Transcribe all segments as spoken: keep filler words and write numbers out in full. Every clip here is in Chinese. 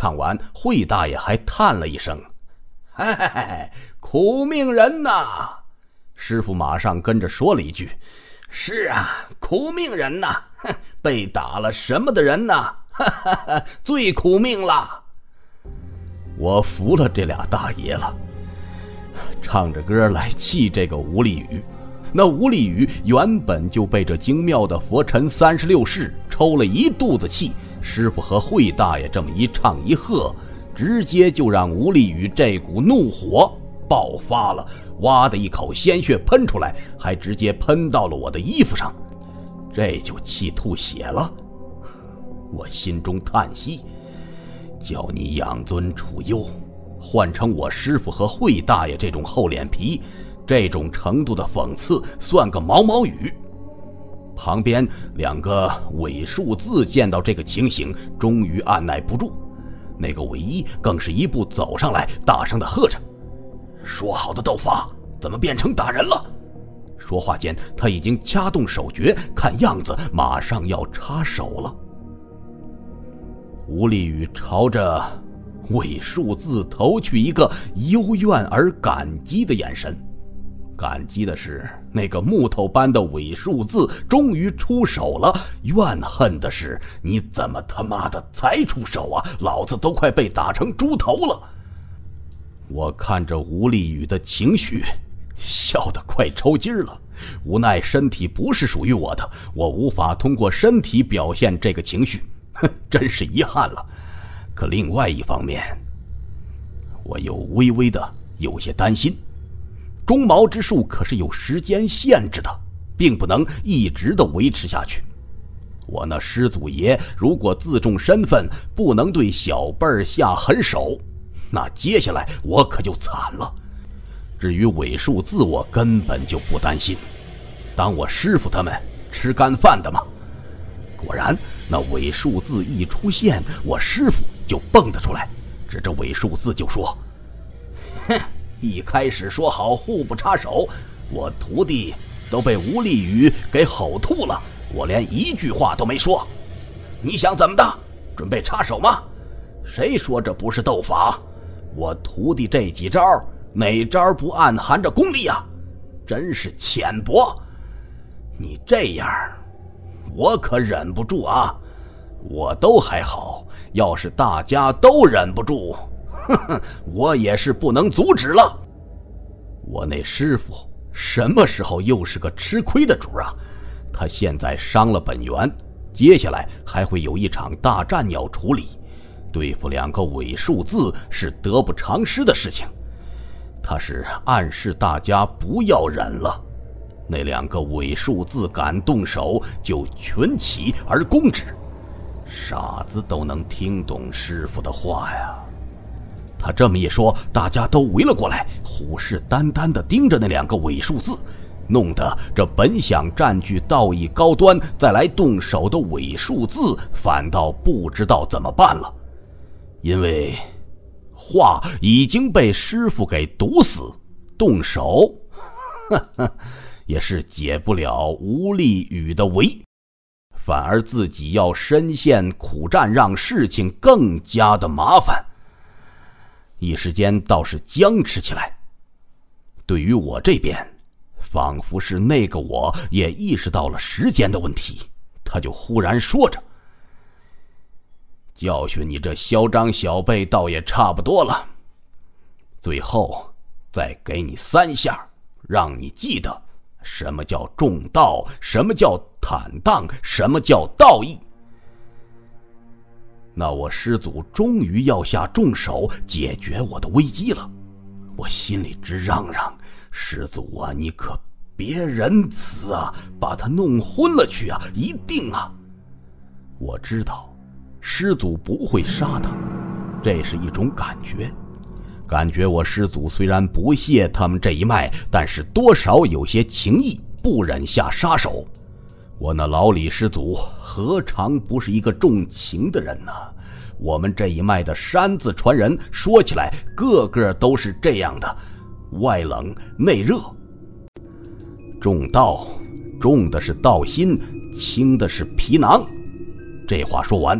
唱完，惠大爷还叹了一声：“嘿嘿嘿，苦命人呐！”师傅马上跟着说了一句：“是啊，苦命人呐，被打了什么的人呐，哈哈哈，最苦命了。”我服了这俩大爷了，唱着歌来气这个吴立宇。那吴立宇原本就被这精妙的佛尘三十六式抽了一肚子气，师傅和惠大爷这么一唱一和，直接就让吴立宇这股怒火爆发了，哇的一口鲜血喷出来，还直接喷到了我的衣服上，这就气吐血了。我心中叹息，叫你养尊处优，换成我师傅和惠大爷这种厚脸皮，这种程度的讽刺算个毛毛雨。旁边两个伪数字见到这个情形，终于按耐不住，那个伪一更是一步走上来，大声地喝着：“说好的斗法怎么变成打人了？”说话间他已经掐动手诀，看样子马上要插手了。吴立宇朝着伪数字投去一个幽怨而感激的眼神，感激的是那个木头般的伪数字终于出手了，怨恨的是你怎么他妈的才出手啊，老子都快被打成猪头了。我看着吴立宇的情绪，笑得快抽筋了。无奈身体不是属于我的，我无法通过身体表现这个情绪，真是遗憾了。可另外一方面，我又微微的有些担心，中毛之术可是有时间限制的，并不能一直的维持下去。我那师祖爷如果自重身份，不能对小辈儿下狠手，那接下来我可就惨了。至于伪数字，我根本就不担心，当我师傅他们吃干饭的嘛。果然那伪数字一出现，我师傅就蹦得出来，指着伪数字就说：“哼，一开始说好互不插手，我徒弟都被吴立宇给吼吐了，我连一句话都没说，你想怎么的？准备插手吗？谁说这不是斗法？我徒弟这几招哪招不暗含着功力啊？真是浅薄！你这样我可忍不住啊！我都还好，要是大家都忍不住，哼哼，我也是不能阻止了。我那师傅什么时候又是个吃亏的主啊？他现在伤了本源，接下来还会有一场大战要处理，对付两个伪数字是得不偿失的事情。他是暗示大家不要忍了，那两个伪数字敢动手就群起而攻之，傻子都能听懂师傅的话呀。他这么一说，大家都围了过来，虎视眈眈地盯着那两个伪数字，弄得这本想占据道义高端再来动手的伪数字反倒不知道怎么办了。因为话已经被师傅给堵死，动手呵呵也是解不了吴立宇的围，反而自己要身陷苦战，让事情更加的麻烦。一时间倒是僵持起来。对于我这边，仿佛是那个我也意识到了时间的问题，他就忽然说着：“教训你这嚣张小辈倒也差不多了，最后再给你三下，让你记得什么叫重道，什么叫坦荡，什么叫道义。”那我师祖终于要下重手解决我的危机了，我心里直嚷嚷：师祖啊，你可别仁慈啊，把他弄昏了去啊，一定啊！我知道师祖不会杀他，这是一种感觉，感觉我师祖虽然不屑他们这一脉，但是多少有些情义，不忍下杀手。我那老李师祖何尝不是一个重情的人呢？我们这一脉的山字传人，说起来个个都是这样的，外冷内热。重道，重的是道心，轻的是皮囊。这话说完，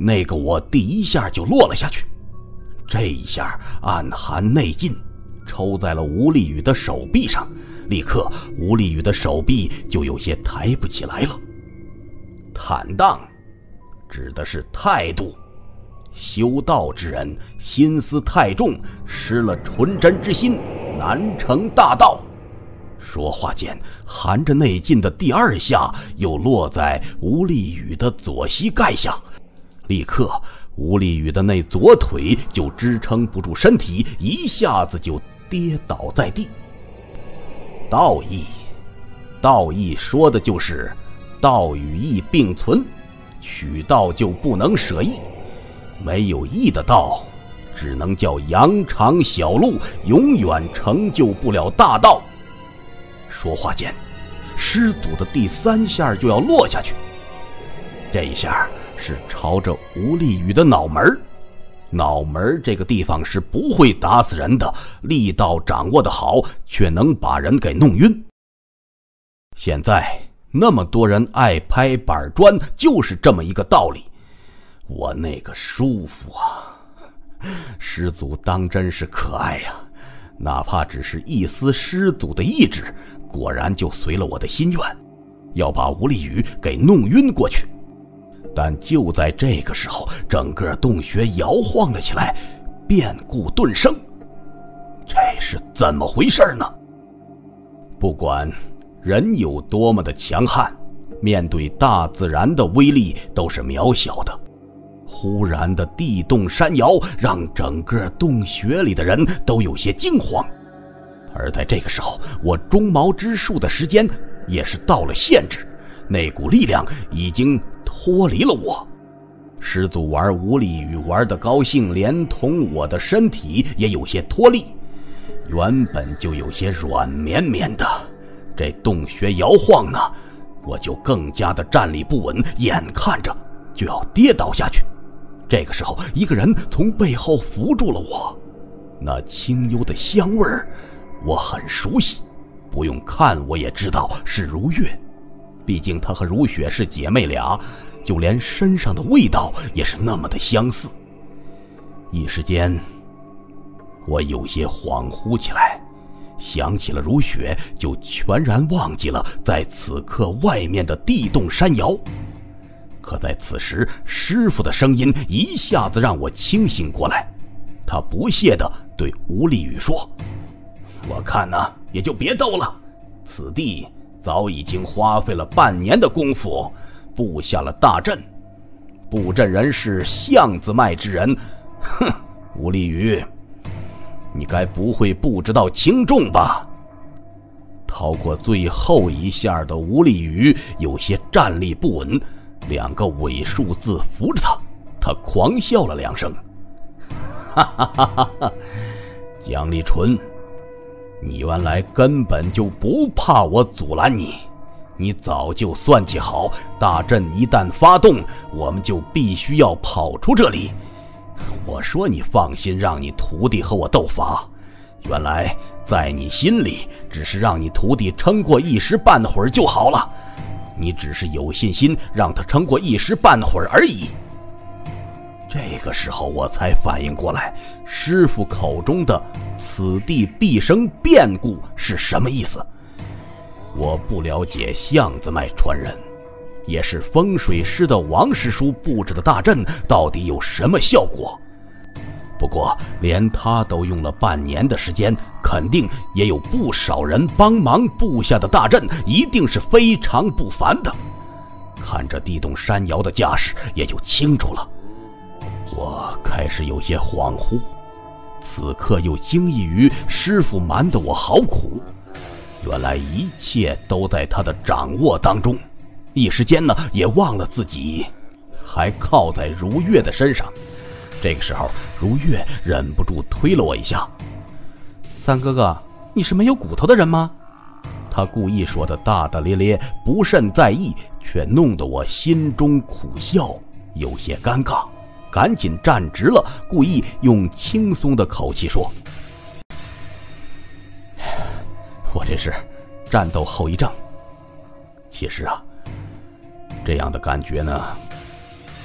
那个我第一下就落了下去。这一下暗含内劲，抽在了吴立宇的手臂上，立刻吴立宇的手臂就有些抬不起来了。坦荡指的是态度，修道之人心思太重，失了纯真之心，难成大道。说话间，含着内劲的第二下又落在吴立宇的左膝盖下，立刻吴立宇的那左腿就支撑不住身体，一下子就跌倒在地。道义，道义说的就是道与义并存，取道就不能舍义，没有义的道只能叫羊肠小路，永远成就不了大道。说话间，师祖的第三下就要落下去，这一下是朝着吴立宇的脑门。脑门这个地方是不会打死人的，力道掌握的好，却能把人给弄晕。现在那么多人爱拍板砖，就是这么一个道理。我那个舒服啊！师祖当真是可爱呀、啊，哪怕只是一丝师祖的意志，果然就随了我的心愿，要把吴立宇给弄晕过去。但就在这个时候，整个洞穴摇晃了起来，变故顿生。这是怎么回事呢？不管人有多么的强悍，面对大自然的威力都是渺小的。忽然的地动山摇，让整个洞穴里的人都有些惊慌。而在这个时候，我中毛之术的时间也是到了限制，那股力量已经脱离了我。师祖玩吴立宇玩得高兴，连同我的身体也有些脱力，原本就有些软绵绵的，这洞穴摇晃呢，我就更加的站立不稳，眼看着就要跌倒下去。这个时候，一个人从背后扶住了我，那清幽的香味儿我很熟悉，不用看我也知道是如月，毕竟她和如雪是姐妹俩，就连身上的味道也是那么的相似。一时间我有些恍惚起来，想起了如雪，就全然忘记了在此刻外面的地动山摇。可在此时，师父的声音一下子让我清醒过来，他不屑地对吴立宇说：我看呢，也就别斗了，此地早已经花费了半年的功夫布下了大阵，布阵人是巷子迈之人。哼，吴立宇，你该不会不知道轻重吧？逃过最后一下的吴立宇有些站立不稳，两个尾数字扶着他，他狂笑了两声。哈哈哈哈哈！蒋立纯，你原来根本就不怕我阻拦你，你早就算计好，大阵一旦发动，我们就必须要跑出这里。我说你放心，让你徒弟和我斗法，原来在你心里只是让你徒弟撑过一时半会儿就好了，你只是有信心让他撑过一时半会儿而已。这个时候我才反应过来，师父口中的此地必生变故是什么意思。我不了解巷子脉传人，也是风水师的王师叔布置的大阵到底有什么效果。不过连他都用了半年的时间，肯定也有不少人帮忙布下的大阵一定是非常不凡的。看着地动山摇的架势，也就清楚了。我开始有些恍惚，此刻又惊异于师父瞒得我好苦，原来一切都在他的掌握当中。一时间呢，也忘了自己还靠在如月的身上。这个时候，如月忍不住推了我一下：三哥哥，你是没有骨头的人吗？他故意说的大大咧咧，不甚在意，却弄得我心中苦笑，有些尴尬，赶紧站直了，故意用轻松的口气说：我这是战斗后遗症。其实啊，这样的感觉呢，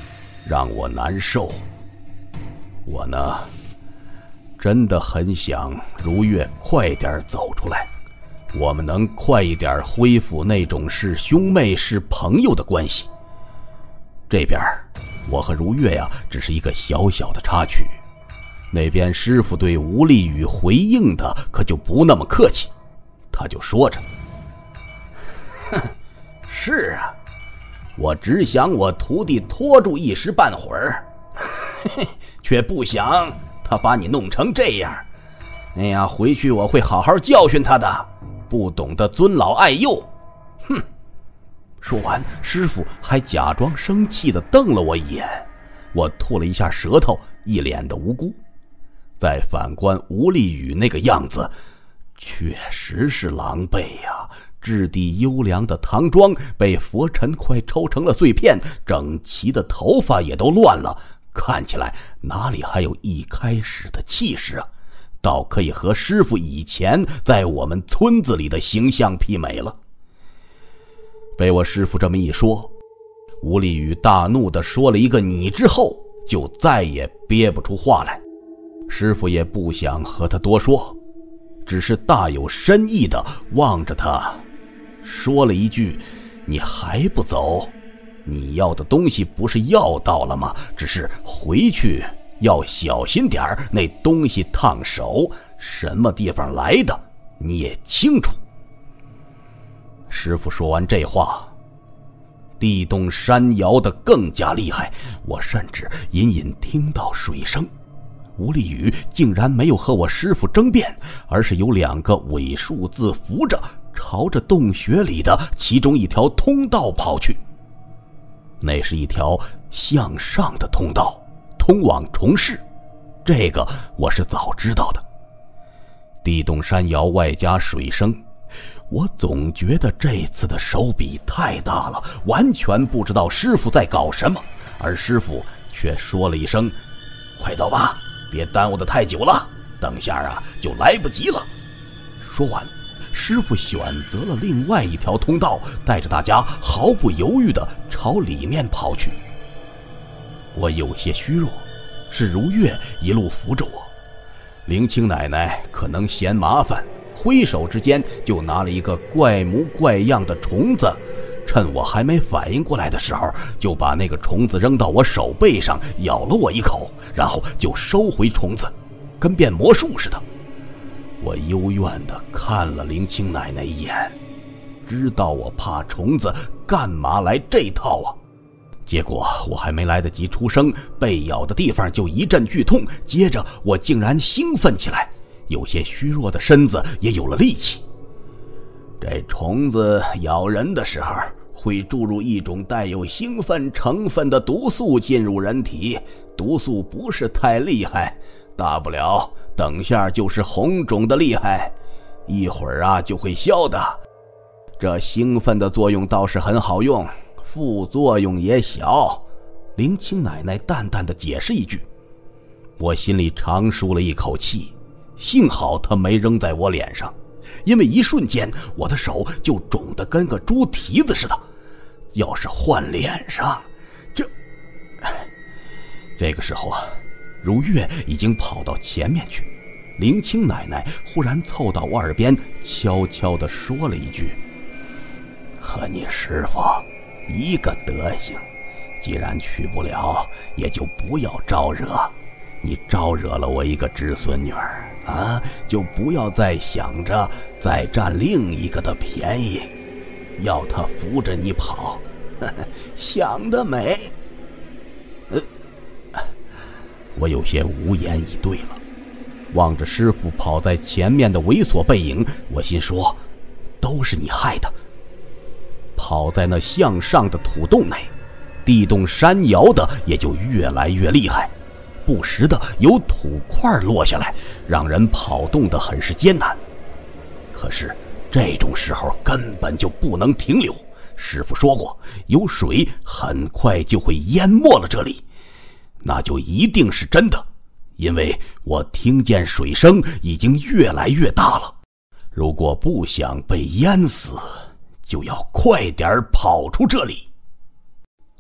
让我难受。我呢，真的很想如月快点走出来，我们能快一点恢复那种是兄妹是朋友的关系。这边我和如月呀，只是一个小小的插曲。那边师傅对吴立宇回应的可就不那么客气，他就说着：哼，是啊，我只想我徒弟拖住一时半会儿，却不想他把你弄成这样。哎呀，回去我会好好教训他的，不懂得尊老爱幼。哼！说完，师傅还假装生气地瞪了我一眼，我吐了一下舌头，一脸的无辜。再反观吴立宇那个样子，确实是狼狈呀！质地优良的唐装被佛尘快抽成了碎片，整齐的头发也都乱了，看起来哪里还有一开始的气势啊？倒可以和师傅以前在我们村子里的形象媲美了。被我师傅这么一说，吴立宇大怒地说了一个你之后，就再也憋不出话来。师傅也不想和他多说，只是大有深意地望着他，说了一句：你还不走？你要的东西不是要到了吗？只是回去要小心点儿，那东西烫手，什么地方来的你也清楚。师傅说完这话，地动山摇得更加厉害，我甚至隐隐听到水声。吴立宇竟然没有和我师傅争辩，而是有两个尾数字扶着，朝着洞穴里的其中一条通道跑去。那是一条向上的通道，通往重室，这个我是早知道的。地动山摇外加水声，我总觉得这次的手笔太大了，完全不知道师傅在搞什么，而师傅却说了一声：快走吧，别耽误得太久了，等下啊就来不及了。说完，师傅选择了另外一条通道，带着大家毫不犹豫地朝里面跑去。我有些虚弱，是如月一路扶着我。林青奶奶可能嫌麻烦，挥手之间就拿了一个怪模怪样的虫子，趁我还没反应过来的时候，就把那个虫子扔到我手背上，咬了我一口，然后就收回虫子，跟变魔术似的。我幽怨地看了林青奶奶一眼，知道我怕虫子，干嘛来这套啊？结果我还没来得及出声，被咬的地方就一阵剧痛，接着我竟然兴奋起来，有些虚弱的身子也有了力气。这虫子咬人的时候，会注入一种带有兴奋成分的毒素进入人体，毒素不是太厉害，大不了等下就是红肿的厉害，一会儿啊就会消的。这兴奋的作用倒是很好用，副作用也小。林青奶奶淡淡的解释一句，我心里长舒了一口气，幸好她没扔在我脸上，因为一瞬间我的手就肿得跟个猪蹄子似的，要是换脸上，这……这个时候啊，如月已经跑到前面去，林青奶奶忽然凑到我耳边，悄悄地说了一句：和你师傅一个德行，既然去不了，也就不要招惹。你招惹了我一个侄孙女儿啊，就不要再想着再占另一个的便宜，要他扶着你跑，呵呵，想得美。呃，我有些无言以对了，望着师傅跑在前面的猥琐背影，我心说，都是你害的。跑在那向上的土洞内，地动山摇的也就越来越厉害，不时的有土块落下来，让人跑动得很是艰难。可是这种时候根本就不能停留，师傅说过，有水很快就会淹没了这里，那就一定是真的，因为我听见水声已经越来越大了。如果不想被淹死，就要快点跑出这里。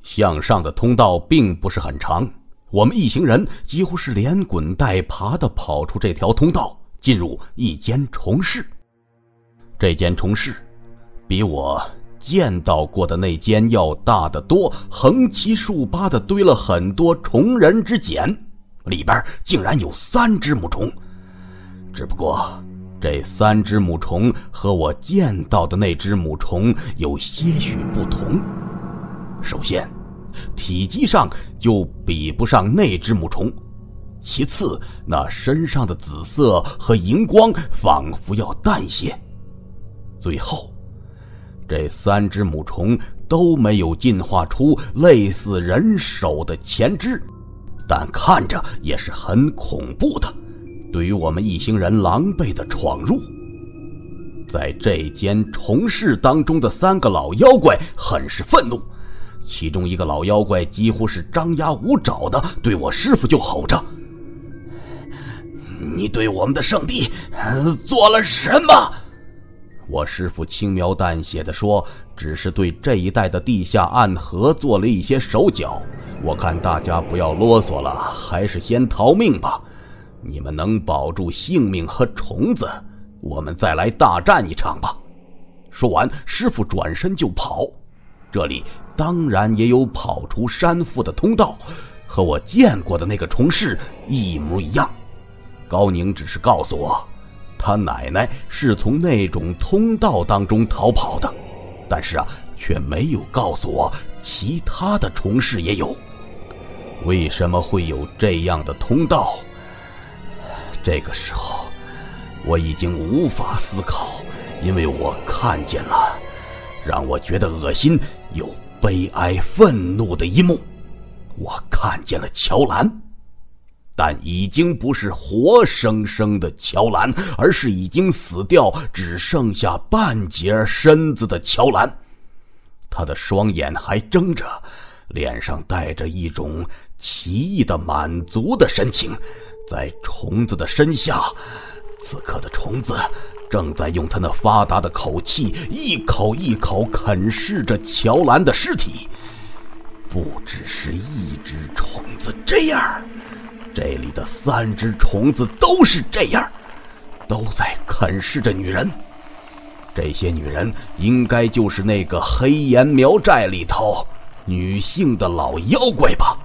向上的通道并不是很长，我们一行人几乎是连滚带爬地跑出这条通道，进入一间虫室。这间虫室比我见到过的那间要大得多，横七竖八地堆了很多虫人之茧，里边竟然有三只母虫。只不过这三只母虫和我见到的那只母虫有些许不同。首先，体积上就比不上那只母虫，其次，那身上的紫色和荧光仿佛要淡些。最后，这三只母虫都没有进化出类似人手的前肢，但看着也是很恐怖的，对于我们一行人狼狈的闯入。在这间虫室当中的三个老妖怪很是愤怒，其中一个老妖怪几乎是张牙舞爪的对我师父就吼着：“你对我们的圣地做了什么？”我师父轻描淡写地说：“只是对这一带的地下暗河做了一些手脚，我看大家不要啰嗦了，还是先逃命吧。你们能保住性命和虫子，我们再来大战一场吧。”说完，师父转身就跑。这里当然也有跑出山腹的通道，和我见过的那个虫室一模一样。高宁只是告诉我，他奶奶是从那种通道当中逃跑的，但是啊，却没有告诉我其他的虫室也有。为什么会有这样的通道？这个时候，我已经无法思考，因为我看见了让我觉得恶心又悲哀愤怒的一幕。我看见了乔兰，但已经不是活生生的乔兰，而是已经死掉只剩下半截身子的乔兰。她的双眼还睁着，脸上带着一种奇异的满足的神情。在虫子的身下，此刻的虫子正在用它那发达的口气一口一口啃噬着乔兰的尸体。不只是一只虫子这样，这里的三只虫子都是这样，都在啃噬着女人。这些女人应该就是那个黑岩苗寨里头女性的老妖怪吧。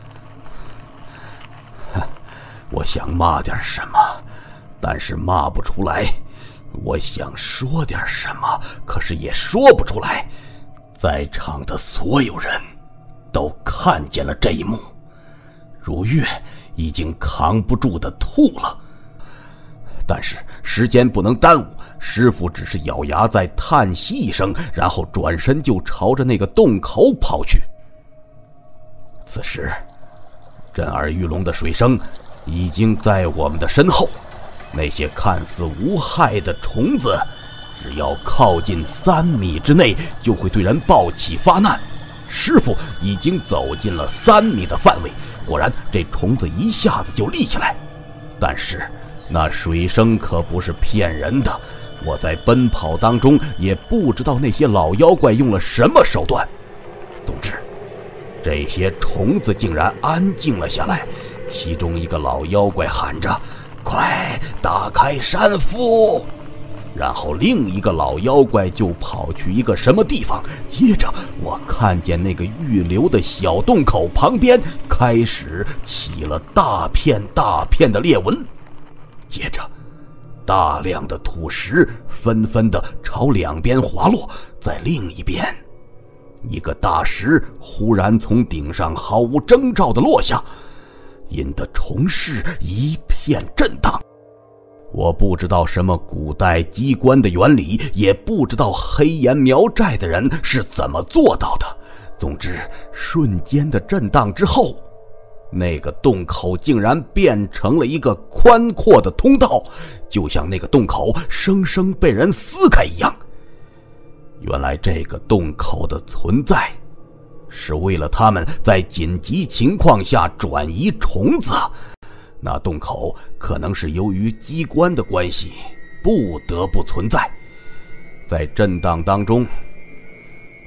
我想骂点什么，但是骂不出来。我想说点什么，可是也说不出来。在场的所有人都看见了这一幕，如月已经扛不住的吐了。但是时间不能耽误，师父只是咬牙在叹息一声，然后转身就朝着那个洞口跑去。此时震耳欲聋的水声已经在我们的身后，那些看似无害的虫子只要靠近三米之内就会对人暴起发难。师父已经走进了三米的范围，果然这虫子一下子就立起来。但是那水声可不是骗人的，我在奔跑当中也不知道那些老妖怪用了什么手段。总之这些虫子竟然安静了下来，其中一个老妖怪喊着：“快打开山腹！”然后另一个老妖怪就跑去一个什么地方，接着我看见那个预留的小洞口旁边开始起了大片大片的裂纹，接着大量的土石纷纷地朝两边滑落，在另一边一个大石忽然从顶上毫无征兆地落下，引得虫室一片震荡。我不知道什么古代机关的原理，也不知道黑岩苗寨的人是怎么做到的。总之瞬间的震荡之后，那个洞口竟然变成了一个宽阔的通道，就像那个洞口生生被人撕开一样。原来这个洞口的存在是为了他们在紧急情况下转移虫子。那洞口可能是由于机关的关系不得不存在。在震荡当中，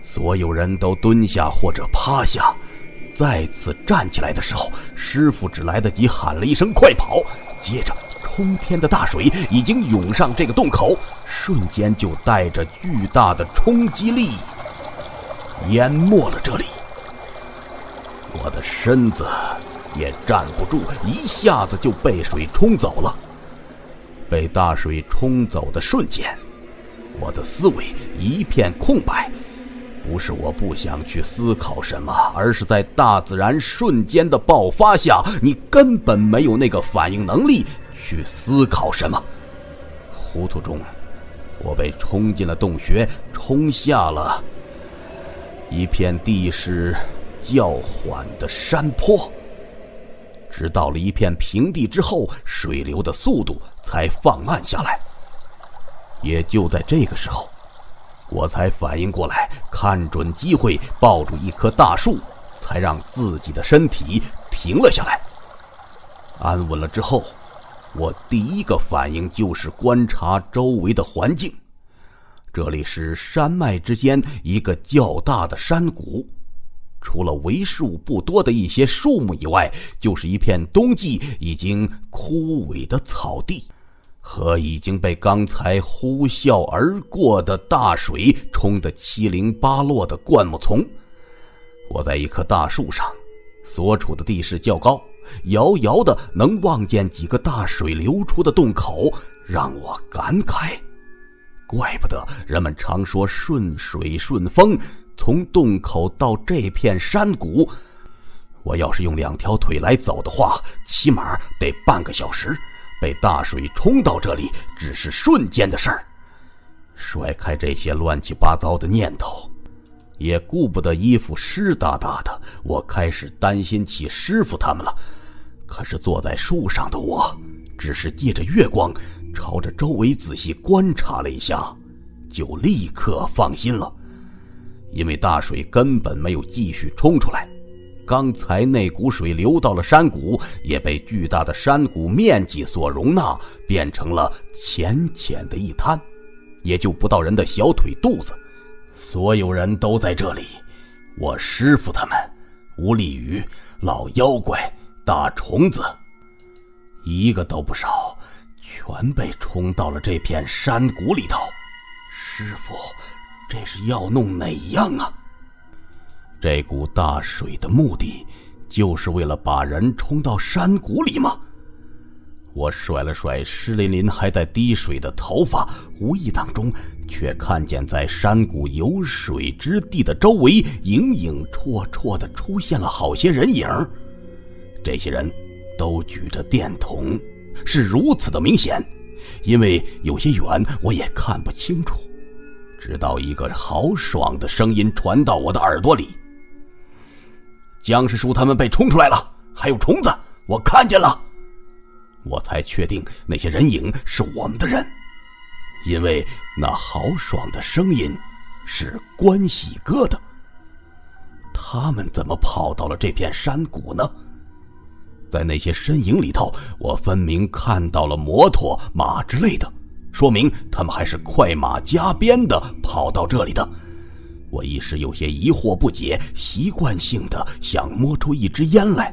所有人都蹲下或者趴下，再次站起来的时候，师傅只来得及喊了一声快跑，接着冲天的大水已经涌上这个洞口，瞬间就带着巨大的冲击力淹没了这里。我的身子也站不住，一下子就被水冲走了。被大水冲走的瞬间，我的思维一片空白。不是我不想去思考什么，而是在大自然瞬间的爆发下，你根本没有那个反应能力去思考什么。糊涂中，我被冲进了洞穴，冲下了一片地势较缓的山坡。直到了一片平地之后，水流的速度才放慢下来。也就在这个时候，我才反应过来，看准机会抱住一棵大树，才让自己的身体停了下来。安稳了之后，我第一个反应就是观察周围的环境。这里是山脉之间一个较大的山谷，除了为数不多的一些树木以外，就是一片冬季已经枯萎的草地和已经被刚才呼啸而过的大水冲得七零八落的灌木丛。我在一棵大树上，所处的地势较高，遥遥的能望见几个大水流出的洞口，让我感慨，怪不得人们常说顺水顺风，从洞口到这片山谷，我要是用两条腿来走的话，起码得半个小时。被大水冲到这里只是瞬间的事儿。甩开这些乱七八糟的念头，也顾不得衣服湿哒哒的，我开始担心起师傅他们了。可是坐在树上的我，只是借着月光朝着周围仔细观察了一下，就立刻放心了。因为大水根本没有继续冲出来，刚才那股水流到了山谷，也被巨大的山谷面积所容纳，变成了浅浅的一滩，也就不到人的小腿肚子。所有人都在这里，我师傅他们、吴丽宇、老妖怪、大虫子，一个都不少，全被冲到了这片山谷里头。师傅，这是要弄哪样啊？这股大水的目的就是为了把人冲到山谷里吗？我甩了甩湿淋淋还在滴水的头发，无意当中却看见在山谷有水之地的周围影影绰绰地出现了好些人影。这些人都举着电筒，是如此的明显，因为有些远我也看不清楚。直到一个豪爽的声音传到我的耳朵里：僵尸叔他们被冲出来了，还有虫子，我看见了。我才确定那些人影是我们的人，因为那豪爽的声音是关喜哥的。他们怎么跑到了这片山谷呢？在那些身影里头，我分明看到了摩托、马之类的，说明他们还是快马加鞭的跑到这里的。我一时有些疑惑不解，习惯性的想摸出一支烟来，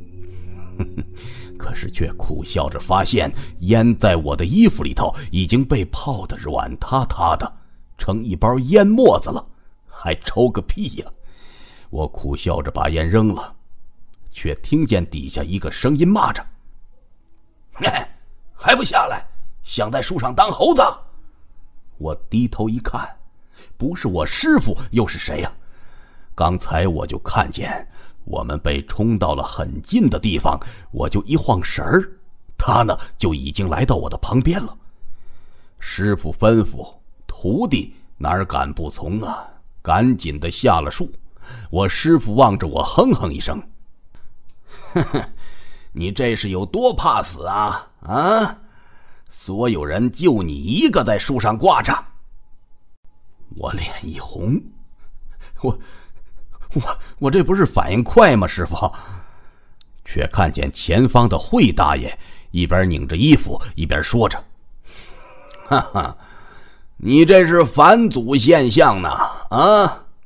可是却苦笑着发现烟在我的衣服里头已经被泡得软塌塌的，成一包烟沫子了，还抽个屁呀！我苦笑着把烟扔了，却听见底下一个声音骂着：哎，还不下来，想在树上当猴子？我低头一看，不是我师傅又是谁呀？刚才我就看见我们被冲到了很近的地方，我就一晃神儿，他呢就已经来到我的旁边了。师傅吩咐，徒弟哪敢不从啊？赶紧的下了树。我师傅望着我哼哼一声：呵呵，你这是有多怕死啊？啊！所有人就你一个在树上挂着。我脸一红，我我我这不是反应快吗，师傅？却看见前方的惠大爷一边拧着衣服一边说着：哈哈，你这是返祖现象呢啊！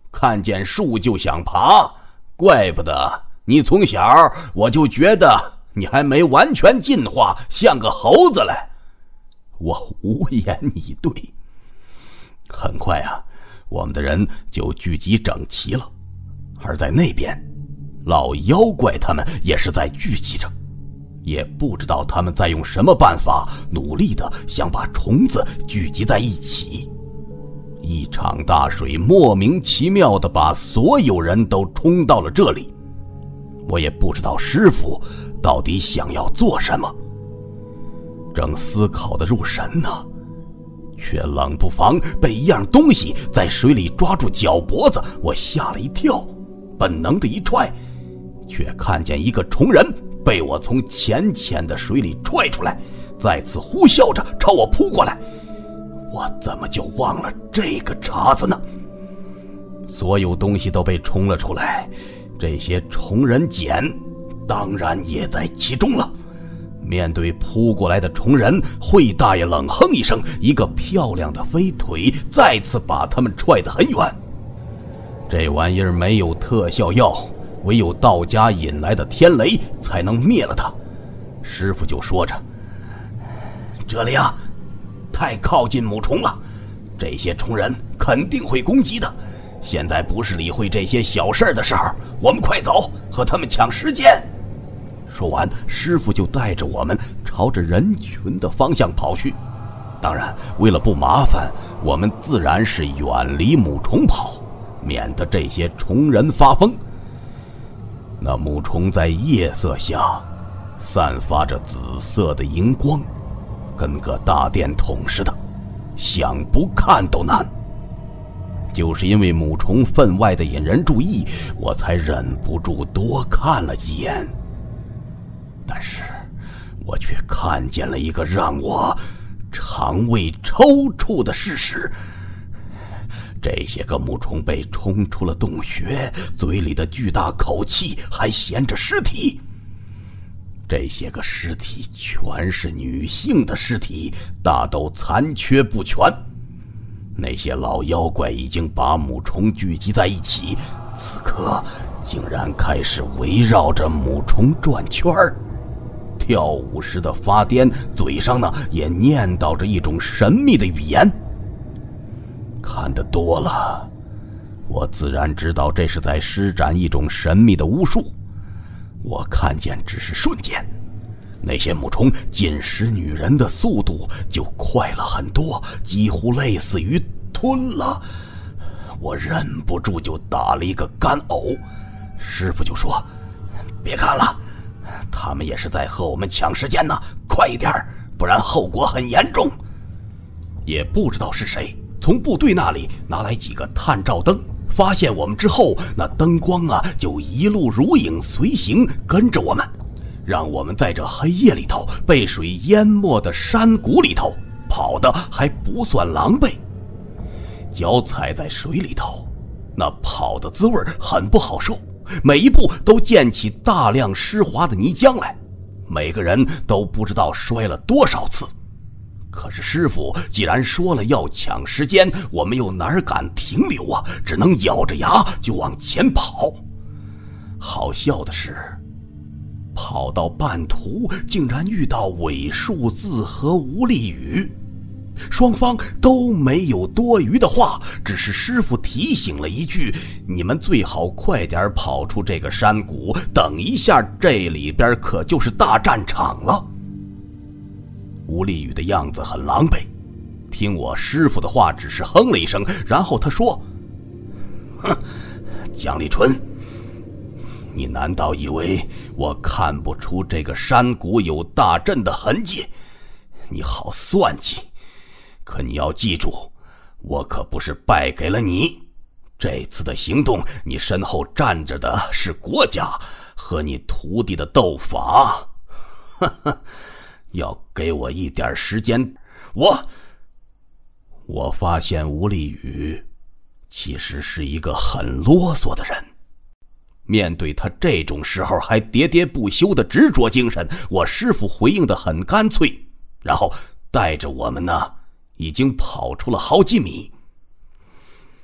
看见树就想爬，怪不得你从小我就觉得你还没完全进化，像个猴子来。我无言以对。很快啊，我们的人就聚集整齐了，而在那边，老妖怪他们也是在聚集着，也不知道他们在用什么办法，努力的想把虫子聚集在一起。一场大水莫名其妙的把所有人都冲到了这里，我也不知道师傅到底想要做什么。正思考的入神呢，却冷不防被一样东西在水里抓住脚脖子，我吓了一跳，本能的一踹，却看见一个虫人被我从浅浅的水里踹出来，再次呼啸着朝我扑过来。我怎么就忘了这个茬子呢？所有东西都被冲了出来，这些虫人茧当然也在其中了。面对扑过来的虫人，惠大爷冷哼一声，一个漂亮的飞腿再次把他们踹得很远。这玩意儿没有特效药，唯有道家引来的天雷才能灭了它。师傅就说着，这里啊太靠近母虫了，这些虫人肯定会攻击的，现在不是理会这些小事的时候，我们快走，和他们抢时间。说完，师傅就带着我们朝着人群的方向跑去。当然，为了不麻烦，我们自然是远离母虫跑，免得这些虫人发疯。那母虫在夜色下散发着紫色的荧光，跟个大电筒似的，想不看都难。就是因为母虫分外的引人注意，我才忍不住多看了几眼。但是我却看见了一个让我肠胃抽搐的事实。这些个母虫被冲出了洞穴，嘴里的巨大口气还衔着尸体。这些个尸体全是女性的尸体，大都残缺不全。那些老妖怪已经把母虫聚集在一起，此刻竟然开始围绕着母虫转圈儿，跳舞时的发癫，嘴上呢也念叨着一种神秘的语言。看得多了，我自然知道这是在施展一种神秘的巫术。我看见只是瞬间，那些母虫进食女人的速度就快了很多，几乎类似于吞了。我忍不住就打了一个干呕。师傅就说，别看了，他们也是在和我们抢时间呢，快一点，不然后果很严重。也不知道是谁从部队那里拿来几个探照灯，发现我们之后，那灯光啊就一路如影随形跟着我们，让我们在这黑夜里头被水淹没的山谷里头跑得还不算狼狈。脚踩在水里头，那跑的滋味很不好受，每一步都溅起大量湿滑的泥浆来，每个人都不知道摔了多少次。可是师傅既然说了要抢时间，我们又哪敢停留啊，只能咬着牙就往前跑。好笑的是，跑到半途竟然遇到尾数字和吴丽宇，双方都没有多余的话，只是师傅提醒了一句，你们最好快点跑出这个山谷，等一下这里边可就是大战场了。吴丽宇的样子很狼狈，听我师傅的话只是哼了一声，然后他说，哼，蒋立纯，你难道以为我看不出这个山谷有大阵的痕迹？你好算计，可你要记住，我可不是败给了你。这次的行动，你身后站着的是国家和你徒弟的斗法。呵呵，要给我一点时间。我我发现吴丽宇其实是一个很啰嗦的人，面对他这种时候还喋喋不休的执着精神，我师父回应得很干脆，然后带着我们呢已经跑出了好几米。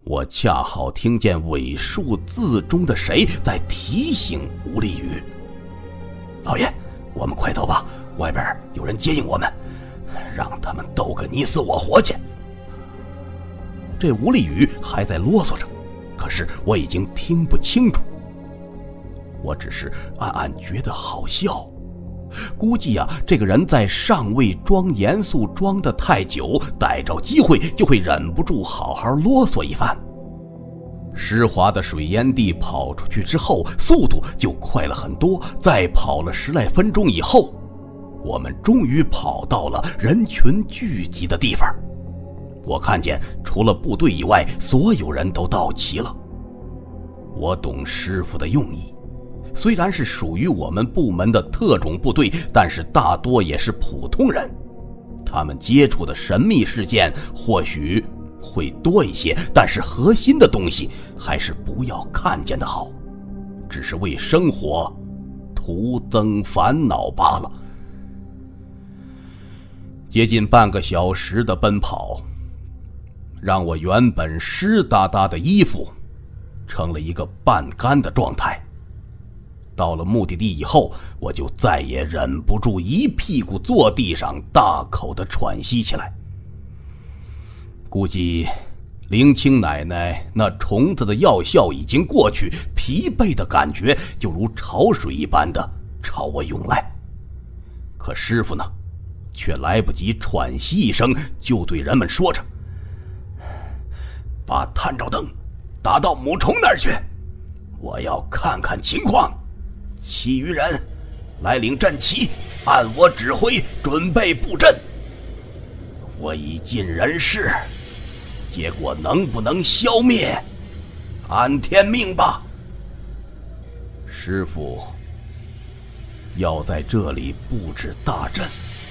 我恰好听见尾数字中的谁在提醒吴立宇：“老爷，我们快走吧，外边有人接应我们，让他们斗个你死我活去。”这吴立宇还在啰嗦着，可是我已经听不清楚。我只是暗暗觉得好笑，估计啊，这个人在尚未装严肃装得太久，逮着机会就会忍不住好好啰嗦一番。湿滑的水淹地跑出去之后，速度就快了很多，再跑了十来分钟以后，我们终于跑到了人群聚集的地方。我看见除了部队以外，所有人都到齐了。我懂师傅的用意，虽然是属于我们部门的特种部队，但是大多也是普通人，他们接触的神秘事件或许会多一些，但是核心的东西还是不要看见的好，只是为生活徒增烦恼罢了。接近半个小时的奔跑，让我原本湿哒哒的衣服成了一个半干的状态。到了目的地以后，我就再也忍不住一屁股坐地上，大口的喘息起来。估计林青奶奶那虫子的药效已经过去，疲惫的感觉就如潮水一般的朝我涌来。可师傅呢，却来不及喘息一声，就对人们说着：“把探照灯打到母虫那儿去，我要看看情况。其余人来领阵旗，按我指挥准备布阵。我已尽人事，结果能不能消灭，按天命吧。师傅要在这里布置大阵。”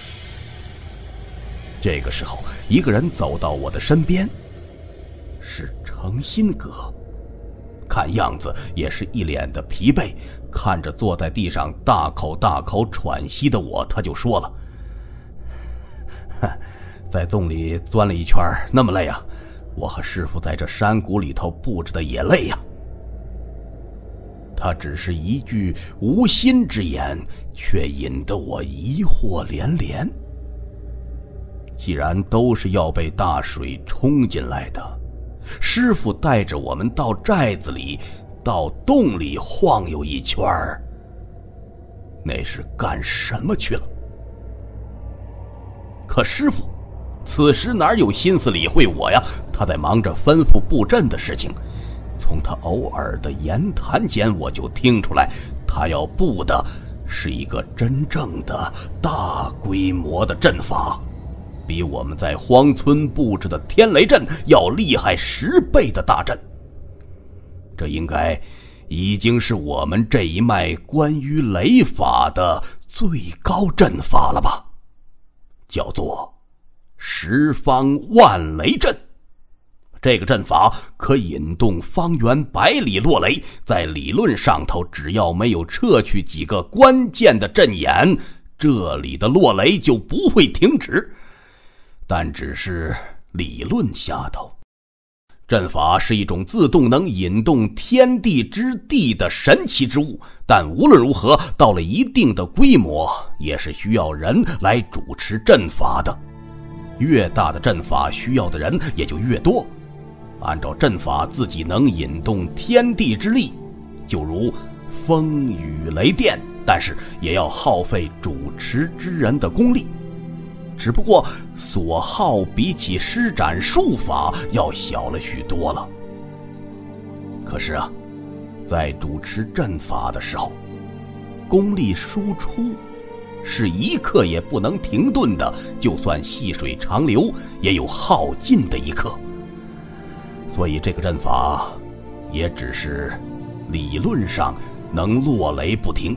这个时候，一个人走到我的身边，是程新阁，看样子也是一脸的疲惫。看着坐在地上大口大口喘息的我，他就说了：“在洞里钻了一圈，那么累啊！我和师傅在这山谷里头布置的也累呀。”他只是一句无心之言，却引得我疑惑连连。既然都是要被大水冲进来的，师傅带着我们到寨子里，到洞里晃悠一圈儿，那是干什么去了？可师傅此时哪有心思理会我呀？他在忙着吩咐布阵的事情。从他偶尔的言谈间，我就听出来，他要布的是一个真正的大规模的阵法，比我们在荒村布置的天雷阵要厉害十倍的大阵。这应该已经是我们这一脉关于雷法的最高阵法了吧？叫做十方万雷阵。这个阵法可引动方圆百里落雷，在理论上头，只要没有撤去几个关键的阵眼，这里的落雷就不会停止。但只是理论下头。阵法是一种自动能引动天地之地的神奇之物，但无论如何，到了一定的规模，也是需要人来主持阵法的。越大的阵法需要的人也就越多。按照阵法自己能引动天地之力，就如风雨雷电，但是也要耗费主持之人的功力。只不过所耗比起施展术法要小了许多了。可是啊，在主持阵法的时候，功力输出是一刻也不能停顿的，就算细水长流，也有耗尽的一刻。所以这个阵法也只是理论上能落雷不停。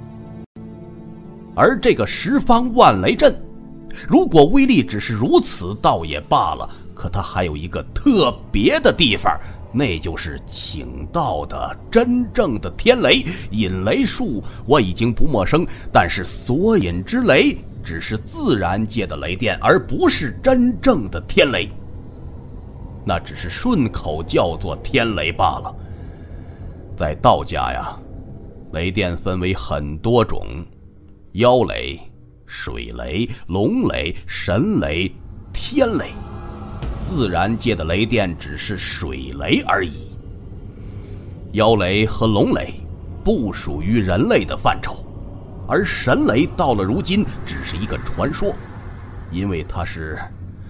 而这个十方万雷阵，如果威力只是如此倒也罢了，可它还有一个特别的地方，那就是请到的真正的天雷。引雷术我已经不陌生，但是所引之雷只是自然界的雷电，而不是真正的天雷。 那只是顺口叫做天雷罢了。在道家呀，雷电分为很多种，妖雷、水雷、龙雷、神雷、天雷。自然界的雷电只是水雷而已。妖雷和龙雷不属于人类的范畴，而神雷到了如今只是一个传说，因为它是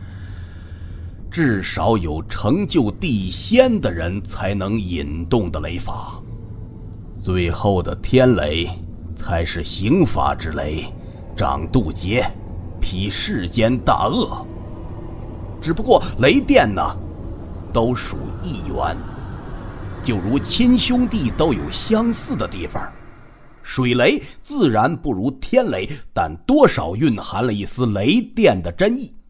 至少有成就地仙的人才能引动的雷法。最后的天雷才是刑罚之雷，掌渡劫，劈世间大恶。只不过雷电呢，都属一元，就如亲兄弟都有相似的地方。水雷自然不如天雷，但多少蕴含了一丝雷电的真意。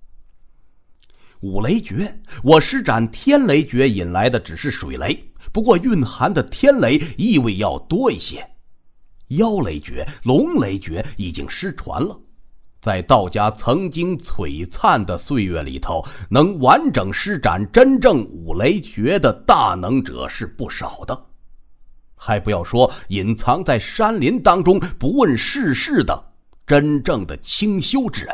五雷诀，我施展天雷诀引来的只是水雷，不过蕴含的天雷意味要多一些。妖雷诀、龙雷诀已经失传了，在道家曾经璀璨的岁月里头，能完整施展真正五雷诀的大能者是不少的，还不要说隐藏在山林当中不问世事的真正的清修之人。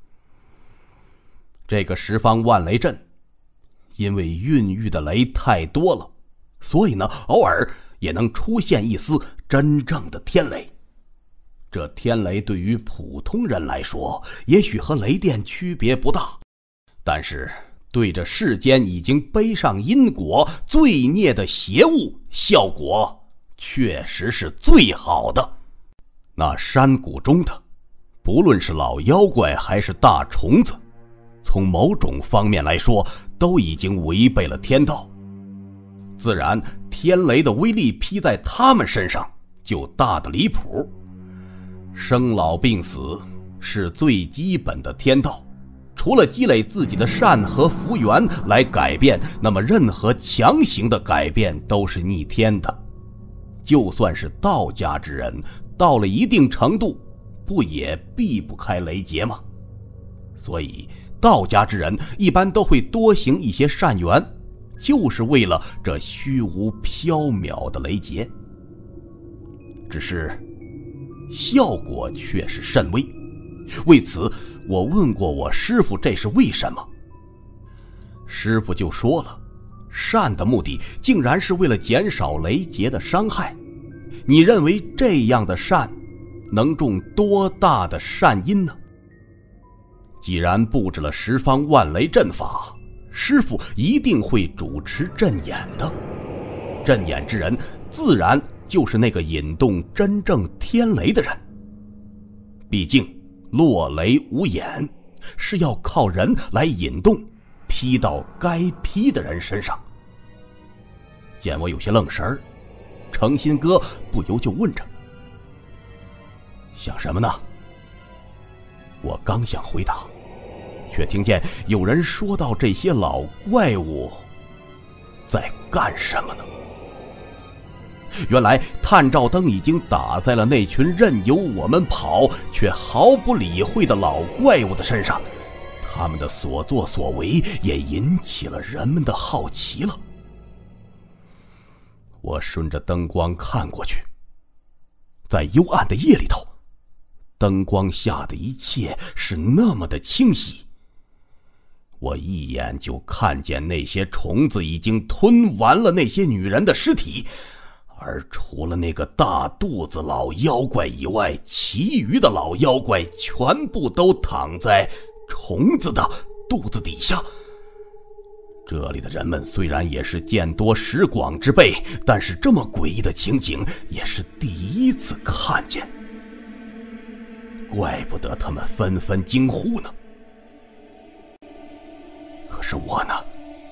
这个十方万雷阵因为孕育的雷太多了，所以呢，偶尔也能出现一丝真正的天雷。这天雷对于普通人来说，也许和雷电区别不大，但是对着世间已经背上因果罪孽的邪物，效果确实是最好的。那山谷中的，不论是老妖怪还是大虫子，从某种方面来说，都已经违背了天道。自然，天雷的威力劈在他们身上就大得离谱。生老病死是最基本的天道，除了积累自己的善和福缘来改变，那么任何强行的改变都是逆天的。就算是道家之人，到了一定程度，不也避不开雷劫吗？所以道家之人一般都会多行一些善缘，就是为了这虚无缥缈的雷劫。只是效果却是甚微，为此我问过我师父这是为什么。师父就说了，善的目的竟然是为了减少雷劫的伤害。你认为这样的善能种多大的善因呢？既然布置了十方万雷阵法，师父一定会主持阵眼的。阵眼之人自然就是那个引动真正天雷的人。毕竟落雷无眼，是要靠人来引动，劈到该劈的人身上。见我有些愣神儿，诚心哥不由就问着，想什么呢？我刚想回答，却听见有人说到这些老怪物在干什么呢？原来探照灯已经打在了那群任由我们跑却毫不理会的老怪物的身上，他们的所作所为也引起了人们的好奇了。我顺着灯光看过去，在幽暗的夜里头，灯光下的一切是那么的清晰。我一眼就看见那些虫子已经吞完了那些女人的尸体，而除了那个大肚子老妖怪以外，其余的老妖怪全部都躺在虫子的肚子底下。这里的人们虽然也是见多识广之辈，但是这么诡异的情景也是第一次看见，怪不得他们纷纷惊呼呢。可是我呢，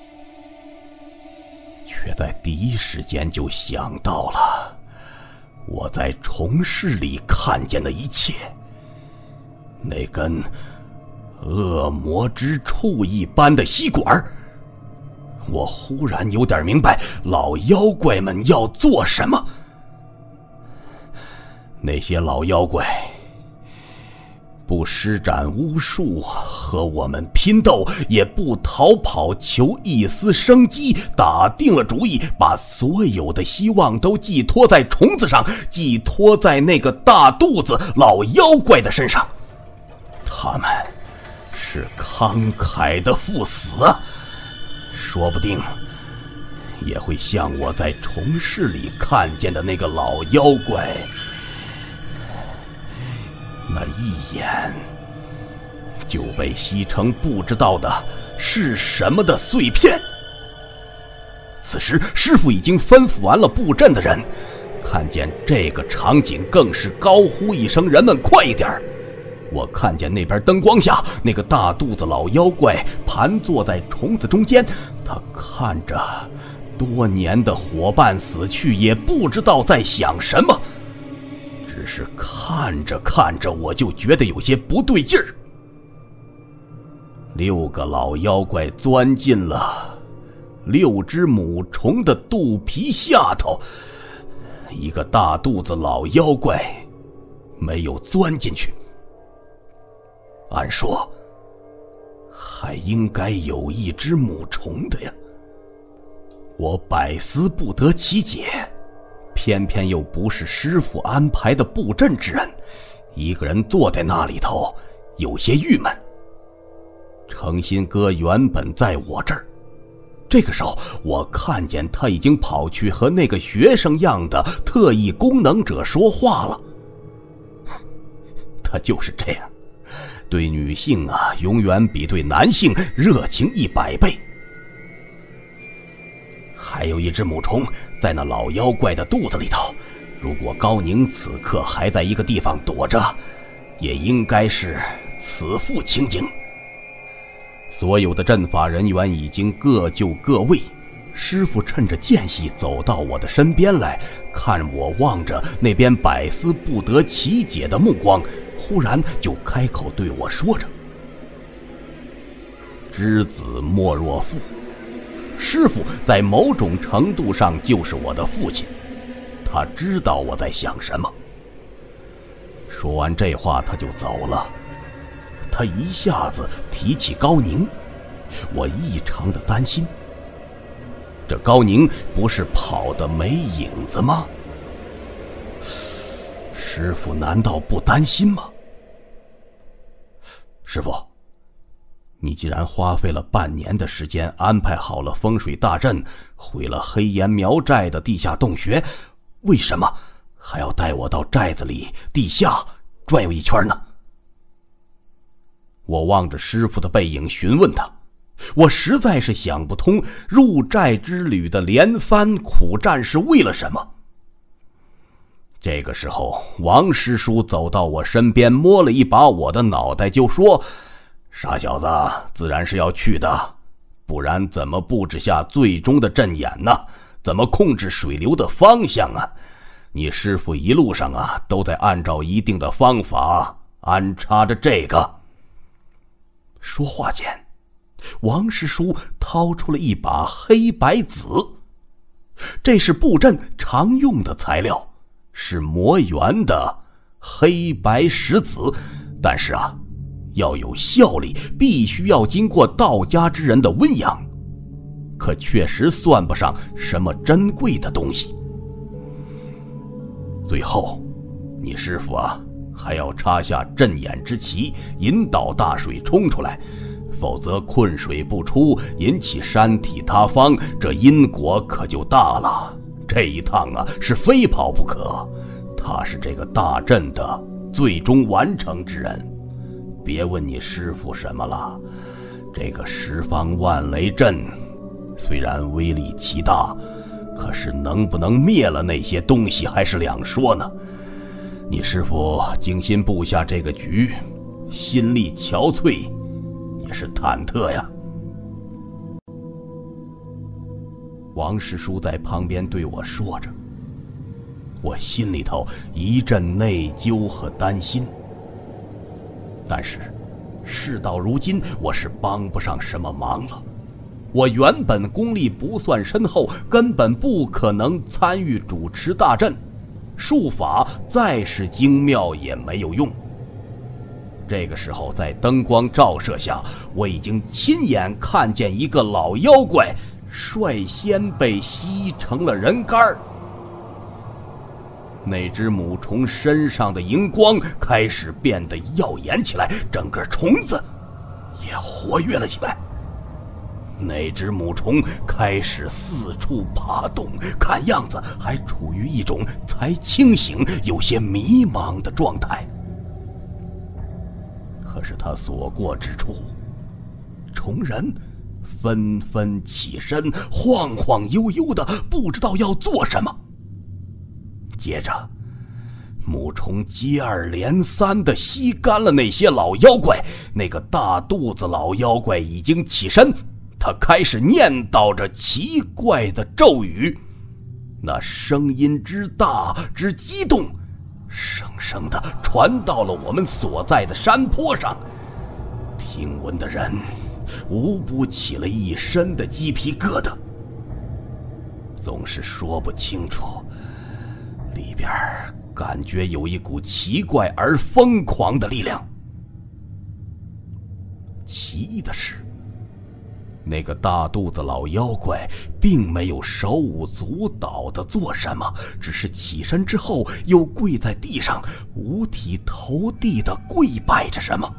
却在第一时间就想到了我在虫市里看见的一切，那根恶魔之触一般的吸管。我忽然有点明白老妖怪们要做什么。那些老妖怪不施展巫术和我们拼斗，也不逃跑求一丝生机，打定了主意，把所有的希望都寄托在虫子上，寄托在那个大肚子老妖怪的身上。他们是慷慨的赴死，说不定也会像我在虫市里看见的那个老妖怪，那一眼就被吸成不知道的是什么的碎片。此时师傅已经吩咐完了布阵的人，看见这个场景更是高呼一声，人们快一点。我看见那边灯光下那个大肚子老妖怪盘坐在虫子中间，他看着多年的伙伴死去，也不知道在想什么，只是看着看着我就觉得有些不对劲儿。六个老妖怪钻进了六只母虫的肚皮下头，一个大肚子老妖怪没有钻进去。按说还应该有一只母虫的呀，我百思不得其解，偏偏又不是师傅安排的布阵之人，一个人坐在那里头有些郁闷。诚心哥原本在我这儿，这个时候我看见他已经跑去和那个学生样的特异功能者说话了。他就是这样，对女性啊永远比对男性热情一百倍。还有一只母虫在那老妖怪的肚子里头，如果高宁此刻还在一个地方躲着，也应该是此副情景。所有的阵法人员已经各就各位，师傅趁着间隙走到我的身边来，看我望着那边百思不得其解的目光，忽然就开口对我说着：知子莫若父。师傅在某种程度上就是我的父亲，他知道我在想什么。说完这话他就走了。他一下子提起高宁，我异常的担心，这高宁不是跑得没影子吗？师傅难道不担心吗？师傅，你既然花费了半年的时间安排好了风水大阵，毁了黑岩苗寨的地下洞穴，为什么还要带我到寨子里地下转悠一圈呢？我望着师傅的背影询问他，我实在是想不通入寨之旅的连番苦战是为了什么。这个时候王师叔走到我身边，摸了一把我的脑袋就说：傻小子，自然是要去的，不然怎么布置下最终的阵眼呢？怎么控制水流的方向啊？你师傅一路上啊都在按照一定的方法安插着这个。说话间，王师叔掏出了一把黑白子，这是布阵常用的材料，是磨圆的黑白石子，但是啊要有效力，必须要经过道家之人的温养，可确实算不上什么珍贵的东西。最后你师傅啊还要插下阵眼之旗，引导大水冲出来，否则困水不出，引起山体塌方，这因果可就大了。这一趟啊是非跑不可，他是这个大阵的最终完成之人。别问你师傅什么了，这个十方万雷阵虽然威力极大，可是能不能灭了那些东西还是两说呢。你师傅精心布下这个局，心力憔悴，也是忐忑呀。王师叔在旁边对我说着，我心里头一阵内疚和担心。但是事到如今，我是帮不上什么忙了。我原本功力不算深厚，根本不可能参与主持大阵，术法再是精妙也没有用。 这个时候，在灯光照射下，我已经亲眼看见一个老妖怪率先被吸成了人干。那只母虫身上的荧光开始变得耀眼起来，整个虫子也活跃了起来。那只母虫开始四处爬动，看样子还处于一种才清醒、有些迷茫的状态。可是他所过之处，虫人纷纷起身，晃晃悠悠的，不知道要做什么。接着，母虫接二连三地吸干了那些老妖怪。那个大肚子老妖怪已经起身，他开始念叨着奇怪的咒语，那声音之大之激动，生生地传到了我们所在的山坡上。听闻的人无不起了一身的鸡皮疙瘩，总是说不清楚，里边感觉有一股奇怪而疯狂的力量。奇异的是，那个大肚子老妖怪并没有手舞足蹈地做什么，只是起身之后又跪在地上，五体投地地跪拜着什么。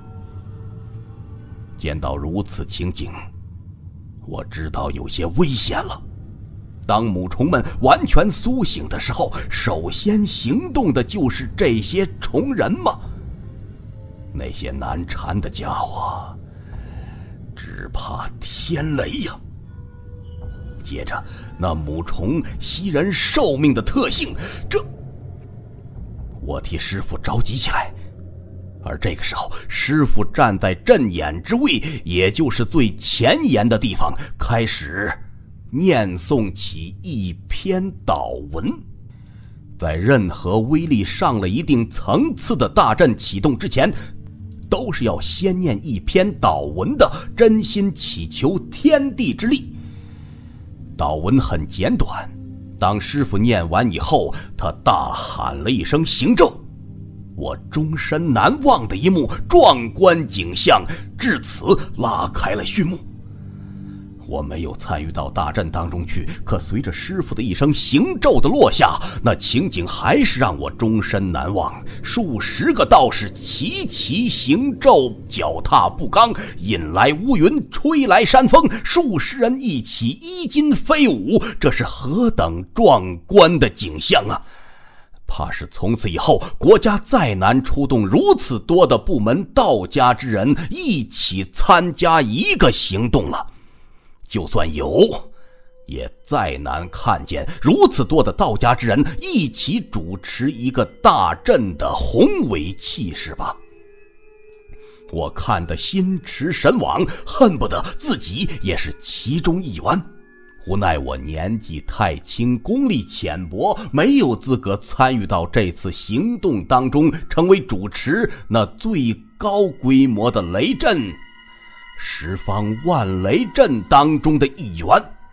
见到如此情景，我知道有些危险了。当母虫们完全苏醒的时候，首先行动的就是这些虫人吗？那些难缠的家伙，只怕天雷呀！接着，那母虫吸人寿命的特性，这……我替师父着急起来。而这个时候，师父站在阵眼之位，也就是最前沿的地方，开始念诵起一篇祷文。在任何威力上了一定层次的大阵启动之前，都是要先念一篇祷文的，真心祈求天地之力。祷文很简短，当师父念完以后，他大喊了一声行咒。我终身难忘的一幕壮观景象至此拉开了序幕。我没有参与到大阵当中去，可随着师父的一声行咒的落下，那情景还是让我终身难忘。数十个道士齐齐行咒，脚踏步钢，引来乌云，吹来山风，数十人一起衣襟飞舞，这是何等壮观的景象啊！怕是从此以后，国家再难出动如此多的部门道家之人一起参加一个行动了。就算有，也再难看见如此多的道家之人一起主持一个大阵的宏伟气势吧。我看得心驰神往，恨不得自己也是其中一员。无奈我年纪太轻，功力浅薄，没有资格参与到这次行动当中，成为主持那最高规模的雷阵——十方万雷阵当中的一员。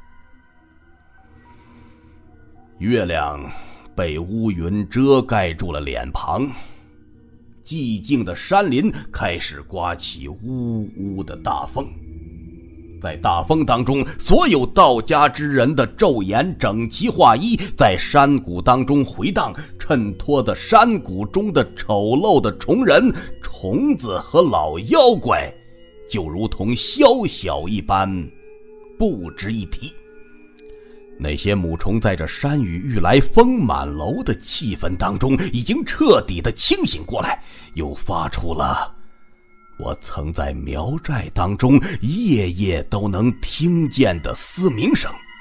月亮被乌云遮盖住了脸庞，寂静的山林开始刮起呜呜的大风。在大风当中，所有道家之人的咒言整齐划一，在山谷当中回荡，衬托的山谷中的丑陋的虫人、虫子和老妖怪，就如同宵小一般，不值一提。那些母虫在这山雨欲来风满楼的气氛当中，已经彻底的清醒过来，又发出了我曾在苗寨当中夜夜都能听见的嘶鸣声。